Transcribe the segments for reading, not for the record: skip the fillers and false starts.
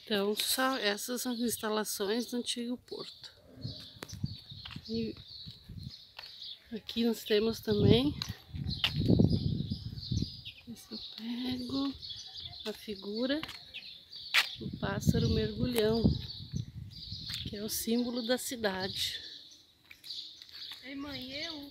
Então, só essas são as instalações do antigo porto. E aqui nós temos também, se eu pego a figura do pássaro mergulhão, que é o símbolo da cidade. Ei, mãe, eu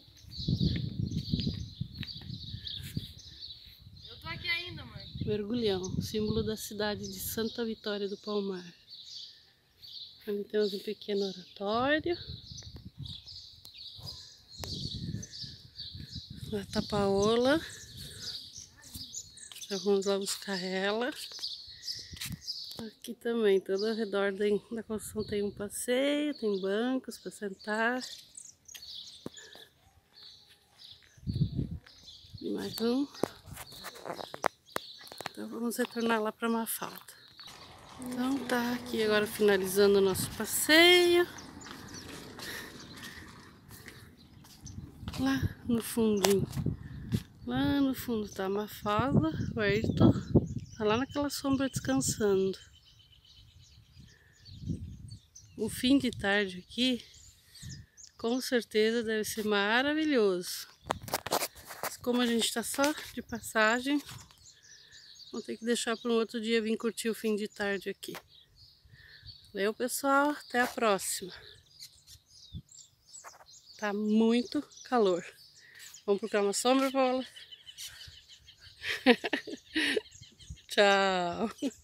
tô aqui ainda, mãe. Mergulhão, símbolo da cidade de Santa Vitória do Palmar. Ali temos um pequeno oratório. Lá tá a Paola. Já vamos lá buscar ela. Aqui também, todo ao redor da construção tem um passeio, tem bancos para sentar. E mais um. Então vamos retornar lá para Mafalda. Então tá aqui agora finalizando o nosso passeio. Lá no fundinho. Lá no fundo tá a Mafalda, o Ayrton tá lá naquela sombra descansando. O fim de tarde aqui, com certeza deve ser maravilhoso. Mas como a gente tá só de passagem, vou ter que deixar para um outro dia vir curtir o fim de tarde aqui. Valeu, pessoal, até a próxima. Tá muito calor. Vamos procurar uma sombra, Paula? Tchau.